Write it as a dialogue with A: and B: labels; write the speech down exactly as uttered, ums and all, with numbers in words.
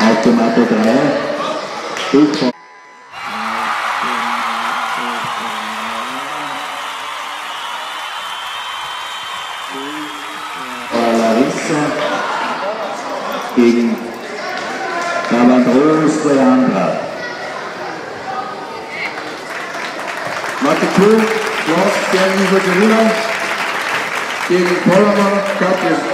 A: Auf der Matte drei. Buchmann. Larissa gegen Cavandros Leandra.
B: Matte zwei, Klaus Bergen über Gerina gegen Pollermann Katja.